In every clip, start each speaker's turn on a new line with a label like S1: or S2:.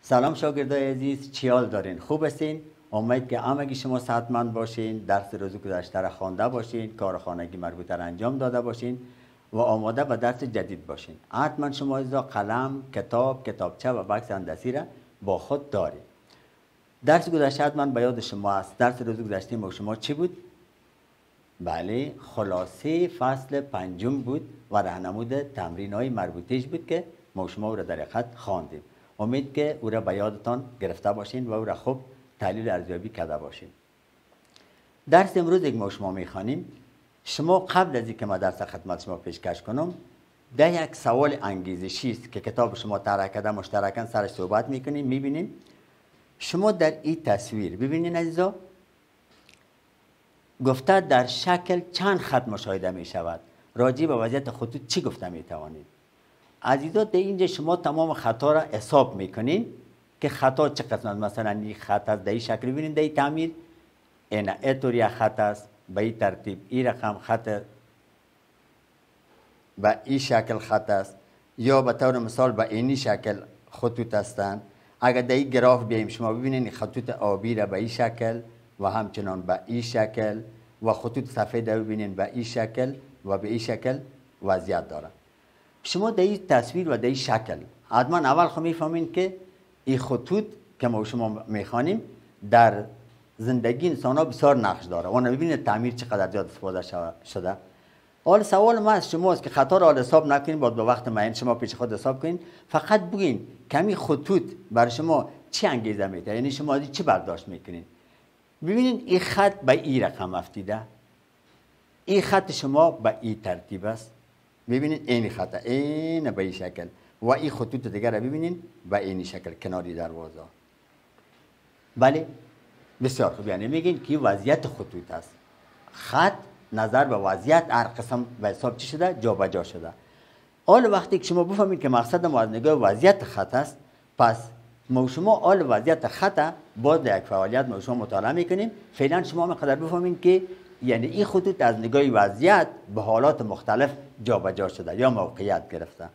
S1: سلام شاگردای عزیز، چی حال دارین؟ خوب هستین؟ امید که همگی شما صحتمند باشین، درس روز گذشته را خوانده باشین، کار خانگی مربوطه را انجام داده باشین و آماده به درس جدید باشین. حتما شما از قلم، کتابچه و بکس هندسی را با خود دارید. درس گذشته حتما به یاد شما است. درس روز گذشته ما شما چی بود؟ بله، خلاصه فصل پنجم بود و راهنمود تمرین‌های مربوطه‌اش بود که ما شما را در حقیقت خواندیم. امید که او را به یادتان گرفته باشین و او را خوب تحلیل ارزیابی کرده باشین. درس امروز یک ما شما میخوانیم. شما قبل از اینکه ما درس خدمت شما پیشکش کنم، ده یک سوال انگیزشی است که کتاب شما طرح کرده، مشترکاً سرش صحبت میکنیم. میبینیم شما در این تصویر ببینین عزیزا، گفته در شکل چند خط مشاهده می شود. راجع به وضعیت خطوط چی گفته می توانید؟ عزیزا در اینجا شما تمام خطا را حساب میکنین که خطا چه قسمت، مثلا این خط است، در این شکل ببینید، در این تعمیر اینطور یک خط است، به این ترتیب این رقم خط، به این شکل خط است، یا به طور مثال به اینی شکل خطوط هستند. اگر در این گراف بیاییم شما ببینید خطوط آبی را به این شکل و همچنان به این شکل و خطوط سفید را ببینید به این شکل و به این شکل وضعیت دارند. شما در این تصویر و در این شکل حتما اول خود میفهمین که این خطوط که ما شما میخوانیم در زندگی انسان ها بسیار نقش داره و ببینید تعمیر چقدر زیاد استفاده شده. حال سوال ما از شما است که خطا را حساب نکنین، باید به وقت معین شما پیش خود حساب کنین. فقط بگین کمی خطوط برای شما چی انگیزه میده، یعنی شما از چی برداشت میکنین. ببینید این خط به این رقم افتیده، این خط شما به این ترتیب است، ببینید این خط این به این شکل و این خطوط دیگر را ببینید به این شکل کناری دروازه. بله بسیار خوب، یعنی میگین که وضعیت خطوط است. خط نظر به وضعیت هر قسم به حساب چی شده، جابجا شده. حال وقتی که شما بفهمید که مقصد ما از نگاه وضعیت خط است، پس ما شما حال وضعیت خط باز یک فعالیت ما شما مطالعه میکنیم. فعلا شما مقدر بفهمید که یعنی این خطوط از نگاه وضعیت به حالات مختلف جابجا شده یا موقعیت گرفته.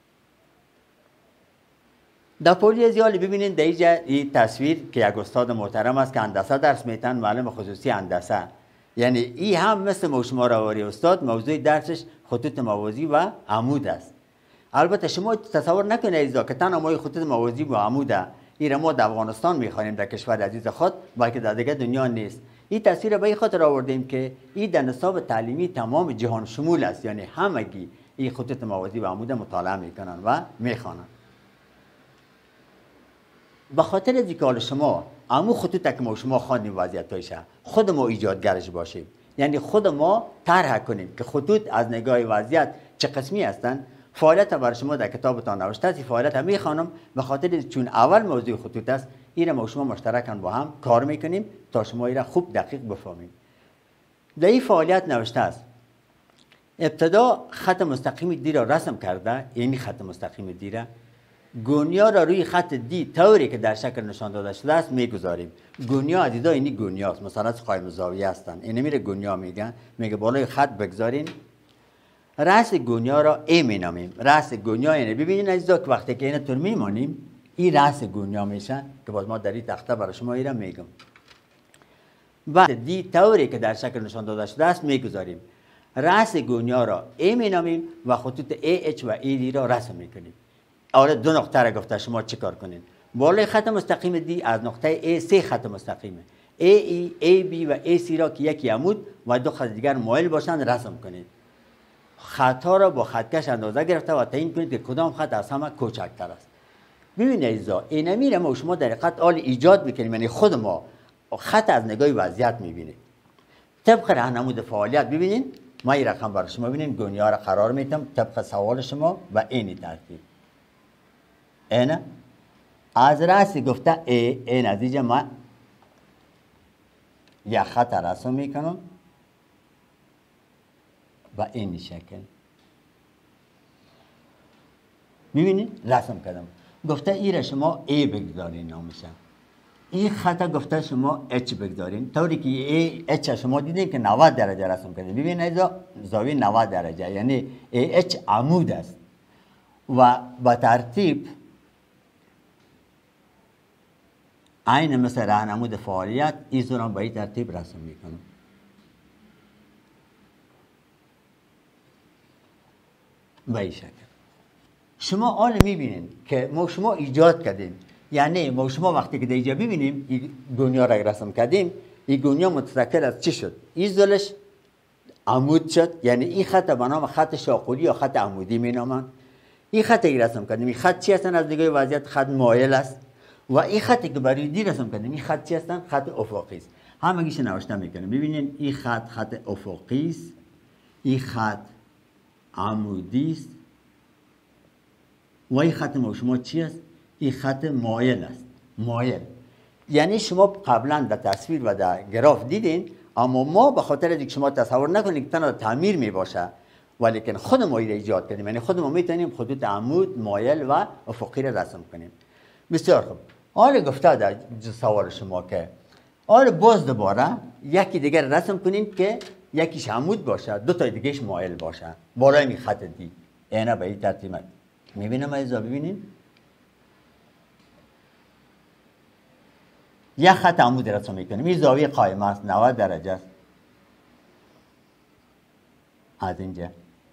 S1: در پولی زیالی ببینید در اینجا این تصویر که یک استاد محترم است که هندسه درس میتن، معلم خصوصی هندسه، یعنی این هم مثل ما شما راوری استاد موضوع درسش خطوط موازی و عمود است. البته شما تصور نکنید ایزا که تنها ما خطوط موازی و عمود این ما در افغانستان میخوانیم، در کشور عزیز خود، بلکه در دیگه دنیا نیست. این تصویر به این خاطر آوردیم که این در نصاب تعلیمی تمام جهان شمول است، یعنی همگی این خطوط موازی و عمود مطالعه میکنن و میخوانن. به خاطر از اینکه شما عمو خطوط که ما شما خواندیم وضعیتایش خود ما ایجادگرش باشیم، یعنی خود ما طرح کنیم که خطوط از نگاه وضعیت چه قسمی هستند. فعالیت برای شما در کتابتان نوشته است، فعالیت هم میخوانم به خاطر چون اول موضوع خطوط است، این ما شما مشترکاً با هم کار میکنیم تا شما این را خوب دقیق بفهمید. در این فعالیت نوشته است ابتدا خط مستقیم دی را رسم کرده، یعنی خط مستقیم دی را گونیا را روی خط دی طوری که در شکل نشان داده شده است میگذاریم. گونیا عزیزا اینی گونیا است، مثلا قائم زاویه هستند، اینی میره گونیا میگن، میگه بالای خط بگذارین. رأس گونیا را ای مینامیم. رأس گونیا یعنی ببینید عزیزا که وقتی که اینا طور میمانیم این رأس گونیا میشه که باز ما در این تخته برای شما این را میگم. و دی طوری که در شکل نشان داده شده است میگذاریم. رأس گونیا را ای مینامیم و خطوط AH و AD را رسم میکنیم. آره دو نقطه را گفته شما چیکار کنین. بالای خط مستقیم دی از نقطه A 3 خط مستقیمه. AE, AB و AC را که یکی عمود و دو خط دیگر مایل باشند رسم کنید. خطا را با خطکش اندازه گرفته و تعیین کنید که کدام خط از همه کوچکتر است. ببینید عزیزا این میره ما شما در حقیقت حال ایجاد میکنیم، یعنی خود ما خط از نگاه وضعیت میبینید. طبق راهنمود فعالیت ببینید ما این رقم برای شما ببینید گونیا را قرار میدم طبق سوال شما و این ترتیب. اینا از رأس گفته این از اینجا ما یک خط رسم میکنم و این شکل میبینید رسم کردم. گفته ای را شما A بگذارین نامشن، این خط گفته شما H بگذارین، طوری که H شما دیدین که 90 درجه رسم کرده. ببینید زاویه 90 درجه یعنی H عمود است و با ترتیب عین مثل راهنمود فعالیت این زورم به این ترتیب رسم میکنم. به این شکل شما آن میبینین که ما شما ایجاد کردیم، یعنی ما شما وقتی که دیجا ببینیم این دنیا را رسم کردیم، این دنیا متشکل از چی شد؟ این زلش عمود شد، یعنی این خط به نام خط شاقولی یا خط عمودی مینامن. این خطی رسم کردیم، این خط چی هستن؟ از نگاه وضعیت خط مایل است. و این خطی که برای دی رسم کردیم، این خط چی هستن؟ خط افقی است. همگیش نوشته میکنیم. ببینید این خط افقی است، این خط عمودی است و این خط ما شما چی است؟ این خط مایل است. مایل یعنی شما قبلا در تصویر و در گراف دیدین، اما ما به خاطر اینکه شما تصور نکنید که تنها تعمیر می باشه، ولیکن خود ما ایجاد کردیم، یعنی خود ما میتونیم خطوط عمود، مایل و افقی را رسم کنیم. بسیار خوب. حالا گفته در سوال شما که حالا باز دوباره یکی دیگر رسم کنیم که یکیش عمود باشه، دو تا دیگهش مایل باشه بالای می خط دی. اینا به این ترتیب میبینم ایزا ببینید یک خط عمود رسم میکنیم. این زاویه قائمه است، 90 درجه است. از اینجا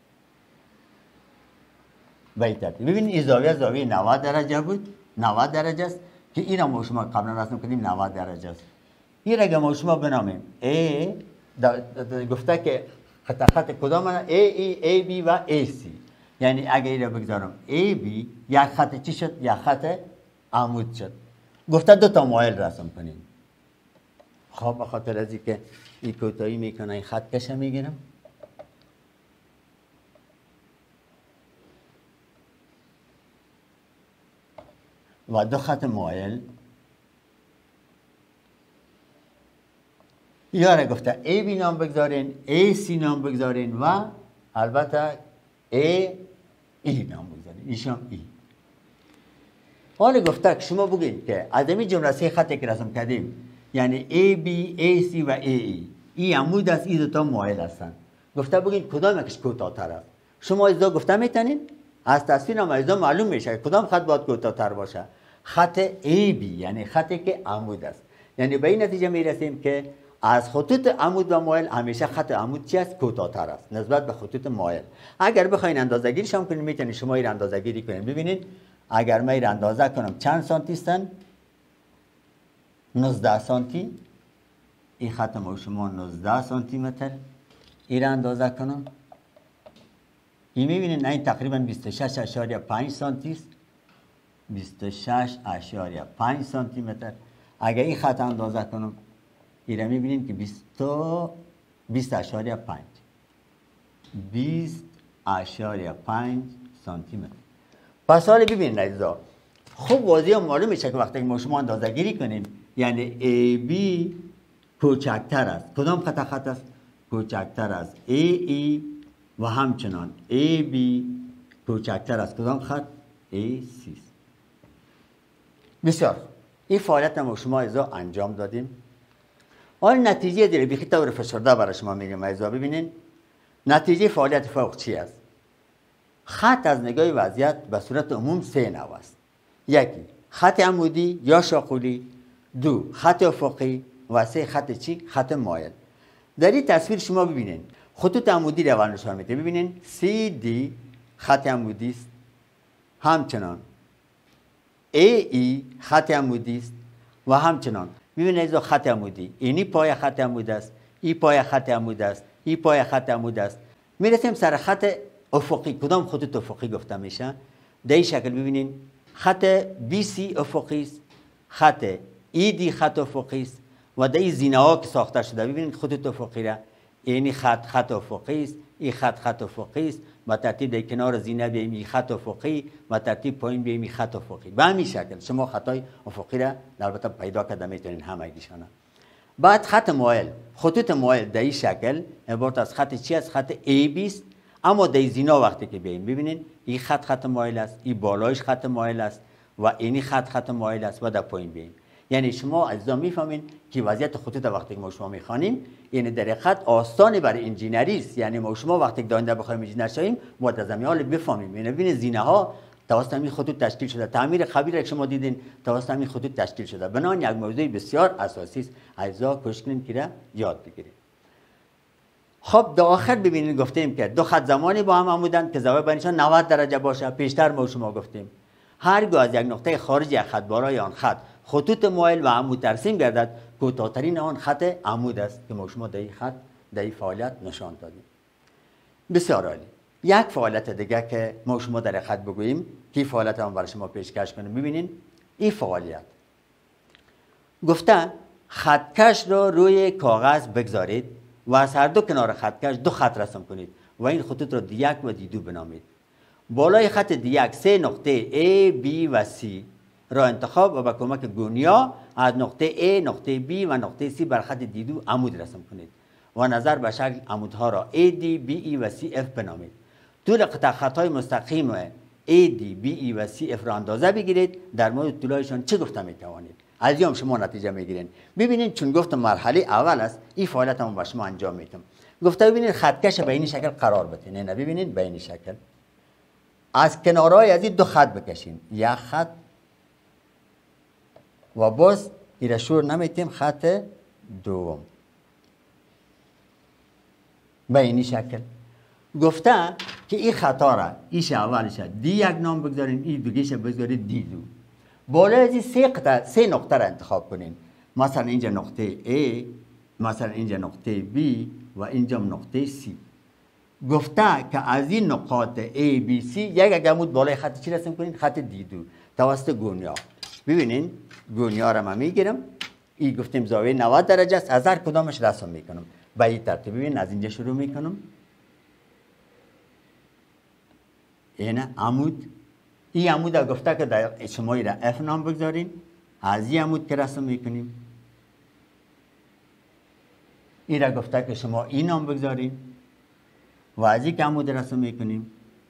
S1: به این ترتیب ببینید این زاویه 90 درجه بود، 90 درجه است که این را ما شما قبلا رسم کردیم 90 درجه است. این را ما شما بنامیم A، گفته که خط کدام؟ A B و AC. یعنی اگه این را بگذارم AB یک خط چی شد؟ یک خط عمود شد. گفته دو تا مایل رسم کنیم. خب به خاطر از اینکه این کوتاهی میکنه این خط کشه میگیرم. و دو خط مایل. یا را گفته AB نام بگذارین، AC نام بگذارین و البته AE نام بگذارین. ایشان E. حالا گفته که شما بگید که از این جمله سه خطی که رسم کردیم، یعنی AB، AC و AE، این عمود است، این دو تا مایل هستن. گفته بگید کدام یکش کوتاه‌تر است. شما از گفته میتونین از تصویر هم از معلوم میشه کدام خط باید کوتاه‌تر باشه. خط AB یعنی خطی که عمود است. یعنی به این نتیجه میرسیم که از خطوط عمود و مایل همیشه خط عمود چی است؟ کوتاه‌تر است نسبت به خطوط مایل. اگر بخواید اندازه‌گیری شما کنید میتونید شما این اندازه‌گیری کنید. ببینید اگر من این اندازه کنم چند سانتی هستن؟ 19 سانتی. این خط ما شما 19 سانتی متر این اندازه کنم، این میبینید این تقریبا 26.5 سانتی است. 26.5 سانتی متر. اگر این خط اندازه کنم این را میبینید که 20.5 سانتی متر. پس حالا ببینید عزیزا، خوب واضح معلوم میشه که وقتی ما شما اندازه گیری کنیم یعنی AB کوچکتر است. کدام خط است؟ کوچکتر از AE و همچنان AB کوچکتر است. کدام خط؟ AC. بسیار این فعالیت ما شما عزیزا انجام دادیم. حالا نتیجه دیگه بیخی طور فشرده برای شما میگم عزیزا. ببینید نتیجه فعالیت فوق چی است؟ خط از نگاه وضعیت به صورت عموم سه نوع است. یکی خط عمودی یا شاقولی، دو خط افقی و سه خط چی؟ خط مایل. در این تصویر شما ببینید خطوط عمودی را اول نشان میده. ببینید CD خط عمودی است، همچنان AE خط عمودی است و همچنان ببینید خط عمودی، اینی پای خط عمود است، این پای خط عمود است، این پای خط عمود است. میرسیم سر خط افقی. کدام خطوط افقی گفته میشه؟ در این شکل ببینید خط BC افقی است، خط ED خط افقی است و در این زینه ها که ساخته شده ببینید خطوط افقی را، یعنی خط افقی است، این خط افقی است و ترتیب در کنار زینه بیایم این خط افقی و ترتیب پایین بیایم این خط افقی. به همین شکل شما خطای افقی را البته پیدا کرده میتونید همگیشان. بعد خط مایل، خطوط مایل در این شکل عبارت از خط چی است؟ خط AB است. اما در زینا وقتی که بیایم ببینید این خط مایل است، این بالایش خط مایل است و اینی خط مایل است و در پایین بیایم. یعنی شما عزیزان میفهمین که وضعیت خطوط وقتی که ما شما میخوانیم یعنی در حقیقت آسانی برای انجینری است. یعنی ما شما وقتی که داینده بخوایم انجینر شویم باید از همین حال بفهمیم. یعنی ببینید زینه ها توسط همین خطوط تشکیل شده. تعمیر خبیر که شما دیدین توسط همین خطوط تشکیل شده. بنابراین یک موضوع بسیار اساسی است. اجزا کوشش کنیم که یاد بگیریم. خب در آخر ببینید گفتیم که دو خط زمانی با هم عمودند که زاویه بینشان 90 درجه باشه. پیشتر ما شما گفتیم هرگاه از یک نقطه خارج یک خط بالای آن خط خطوط مایل و عمود ترسیم گردد، کوتاه‌ترین آن خط عمود است که ما شما در این خط در این فعالیت نشان دادیم. بسیار عالی. یک فعالیت دیگه که ما شما در خط بگوییم که فعالیت هم برای شما پیشکش کنیم. ببینید این فعالیت گفته خطکش را روی کاغذ بگذارید و از هر دو کنار خطکش دو خط رسم کنید و این خطوط را D1 و D2 بنامید. بالای خط D1 سه نقطه A, B و C را انتخاب و با کمک گونیا از نقطه A، نقطه B و نقطه C بر خط D2 عمود رسم کنید و نظر به شکل عمودها را AD, BE و CF بنامید. طول قطع خطهای مستقیم AD, BE و CF را اندازه بگیرید. در مورد طولایشان چه گفته میتوانید؟ از هم شما نتیجه میگیرین. ببینید چون گفتم مرحله اول است این فعالیت هم با شما انجام میدم. گفته ببینید خطکش به این شکل قرار بدین. نه ببینید به این شکل از کنارهای از این دو خط بکشین. یک خط و باز ایره شور نمیتیم خط دوم به این شکل. گفته که این خطا را ایش اولش D1 نام بگذارین، این دوگیش بگذارید D2. بالای از این سه نقطه را انتخاب کنین. مثلا اینجا نقطه A، مثلا اینجا نقطه B و اینجا نقطه C. گفته که از این نقاط A، B، C یک عمود بالای خط چی رسم کنین؟ خط D2 توسط گونیا. ببینین گونیا را من میگیرم. این گفتیم زاویه 90 درجه است. از هر کدامش رسم میکنم به این ترتیب. ببین از اینجا شروع میکنم. اینه عمود. این عمود را گفته که در شما را F نام بگذارین. از این عمود که رسم میکنیم این را گفته که شما این نام بگذارین و از این عمود رسم میکنیم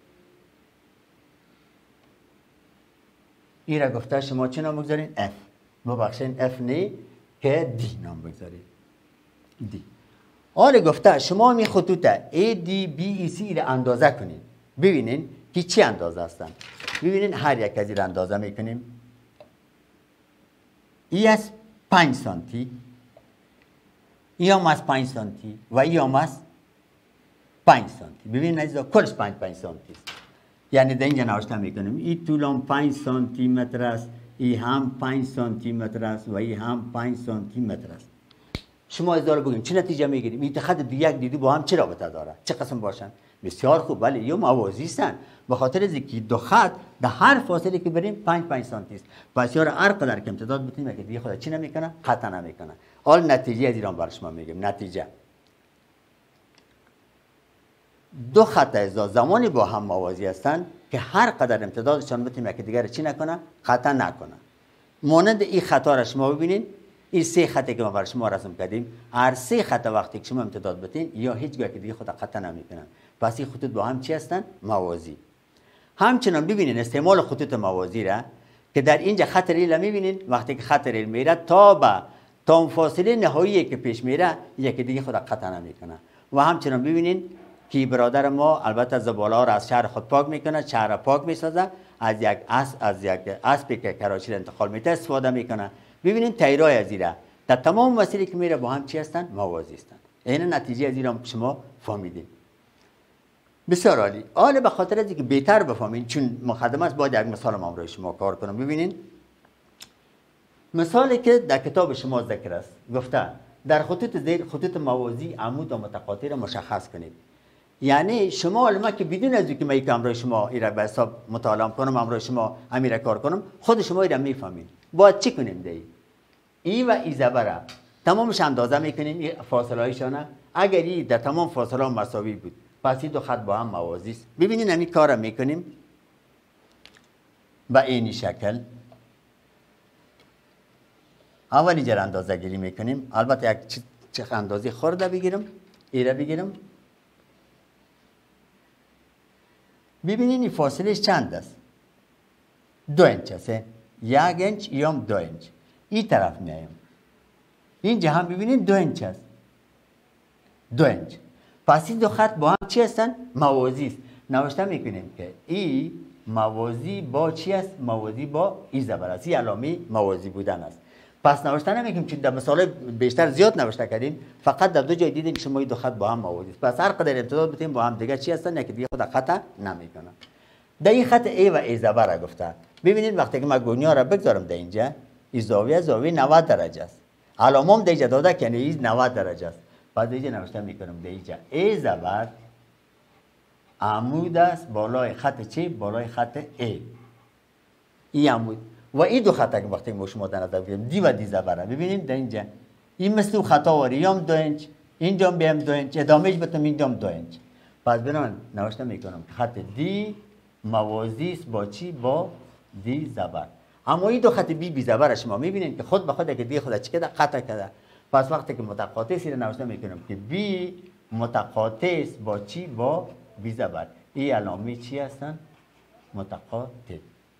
S1: این را گفته شما چه نام بگذارین؟ F. ببخشین F نه که D نام بگذارین. D. آره گفته شما می خطوط A, D, B, E, C را اندازه کنین. ببینین که چی اندازه هستن. ببینین هر یک از این را اندازه میکنیم. این از 5 سانتی، این هم از 5 سانتی و این هم از 5 سانتی. ببینین عزیزا کلش 5 سانتی است. یعنی در اینجا نوشته میکنیم این طول هم 5 سانتی متر است، این هم 5 سانتی متر است و این هم 5 سانتی متر است. شما از داره بگیم چه نتیجه میگیریم؟ این خط D1 D2 با هم چه رابطه داره؟ چه قسم باشن؟ بسیار خوب. ولی یا موازی هستند به خاطر از اینکه دو خط در هر فاصله که بریم 5 سانتی است. پس یار هر قدر که امتداد بتونیم که دیگه خدا چی نمیکنه؟ خطا نمیکنه. حال نتیجه از ایران بر شما میگم. نتیجه دو خط از زمانی با هم موازی هستند که هر قدر امتدادشان بتونیم که دیگه چی نکنه؟ خطا نکنه. مانند این خطا را شما ببینید. این سه خطی که ما بر شما رسم کردیم، هر سه خط وقتی که شما امتداد بتین یا هیچگاه که دیگه خود خطا نمیکنن. پس این خطوط با هم چی هستن؟ موازی. همچنان ببینین استعمال خطوط موازی را که در اینجا خط ریل میبینین. وقتی که خط ریل میره تا اون فاصله نهایی که پیش میره یکی دیگه خود خطا نمیکنه. و همچنان ببینین که برادر ما البته زباله را از شهر خود پاک میکنه، شهر پاک میسازه، از یک اسبی که کراچی را انتقال میده استفاده میکنه. ببینین تیرای از ایره در تمام مسیری که میره با هم چی هستن؟ موازی هستن. این نتیجه از ایره شما فهمیدین. بسیار عالی. حالا به خاطر از اینکه بهتر بفهمین چون مقدمه است باید یک مثال ما برای شما کار کنم. ببینین مثالی که در کتاب شما ذکر است. گفته در خطوط زیر خطوط موازی عمود و متقاطع را مشخص کنید. یعنی شما علما که بدون از اینکه من یک امر شما ایره به حساب مطالعه کنم، امر شما امیر کار کنم، خود شما ایره میفهمین. باید چی کنیم دی؟ ای و ای زبره تمامش اندازه میکنیم این فاصله هایشانه. اگر این در تمام فاصله مساوی بود پس این دو خط با هم موازی است. ببینید همین کار را میکنیم به این شکل. اول اینجا اندازه گیری میکنیم. البته یک چه اندازه خورده بگیرم، ایره بگیرم. ببینید این فاصله چند است؟ 2 انچ است. 1 انچ یا 2 انچ. این طرف میایم. اینجا هم ببینید 2 انچ است. 2 انچ. پس این دو خط با هم چی هستن؟ موازی است. نوشته میکنیم که ای موازی با چی است؟ موازی با ای زبر است. این علامه موازی بودن است. پس نوشته نمیگیم که در مثال بیشتر زیاد نوشته کردیم، فقط در دو جای دیدیم شما این دو خط با هم موازی است. پس هر قدر امتداد بتیم با هم دیگه چی هستن که دیگه خود خطا نمیکنن. در این خط ای و ای زبر گفته. ببینید وقتی که من گونیا را بگذارم در اینجا، این زاویه 90 درجه است. علامم در اینجا داده که این 90 درجه است. بعد اینجا نوشته میکنم در اینجا ای زبر عمود است بالای خط چی؟ بالای خط ای. این عمود و این دو خطا که وقتی ما شما در نظر بگیریم دی و دی زبره، ببینید در اینجا این مثل خطا واری هم 2 انچ، اینجا هم 2 انچ، ادامهش بتم اینجا هم 2 انچ. پس بنابراین نوشته میکنم خط دی موازی است با چی؟ با دی زبر. اما این دو خط بی زبر شما میبینید که خود به خود که دی خود چی کرده؟ قطع کرده. پس وقتی که متقاطعی رو نوشته میکنم که بی متقاطع است با چی؟ با بی زبر. این علامه چی هستن؟ متقاطع.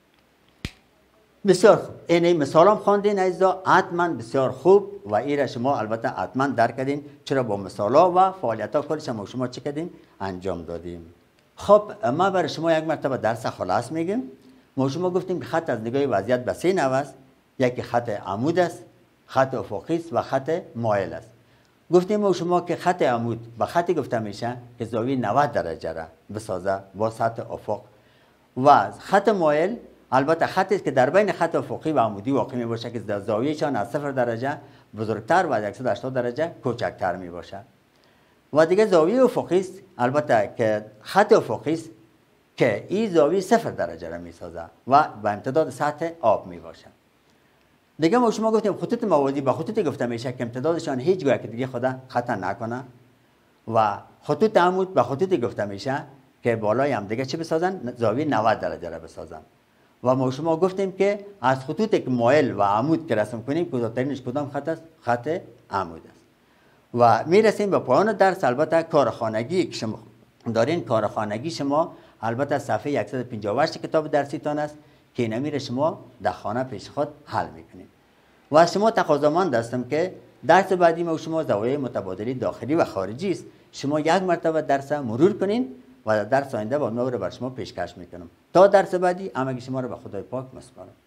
S1: بسیار خوب. این مثال هم خواندین عزیزا، حتما بسیار خوب و این را شما البته حتما درک کردین، چرا با مثالا و فعالیت ها کارش هم شما چی کردیم؟ انجام دادیم. خب ما برای شما یک مرتبه درس خلاص میگیم. ما شما گفتیم که خط از نگاه وضعیت به 3 نوع است. یکی خط عمود است، خط افقی است و خط مایل است. گفتیم ما شما که خط عمود به خطی گفته میشه که زاویه 90 درجه را بسازه با سطح افق، و خط مایل البته خطی است که در بین خط افقی و عمودی واقع می باشه که در زاویهشان از 0 درجه بزرگتر و از 180 درجه کوچکتر می باشه. و دیگه زاویه افقی است البته که خط افقی است که این زاویه 0 درجه را می سازه و به امتداد سطح آب می باشه. دیگه ما شما گفتیم خطوط موازی با خطوطی گفته میشه که امتدادشان هیچ گونه که دیگه خدا خطا نکنه، و خطوط عمود با خطوطی گفته میشه که بالای هم دیگه چه بسازن؟ زاویه 90 درجه را بسازن. و ما شما گفتیم که از خطوطی که مایل و عمود که رسم کنیم کوتاه‌ترینش کدام خط است؟ خط عمود است. و میرسیم به پایان درس. البته کارخانگی که شما دارین، کارخانگی شما البته صفحه 158 کتاب درسیتان است که اینا میره شما در خانه پیش خود حل میکنید. و از شما تقاضامند هستم که درس بعدی ما شما زوایای متبادلی داخلی و خارجی است، شما یک مرتبه درس مرور کنین و در درس آینده با ما رو بر شما پیشکش میکنم. تا درس بعدی همگی شما رو به خدای پاک میسپارم.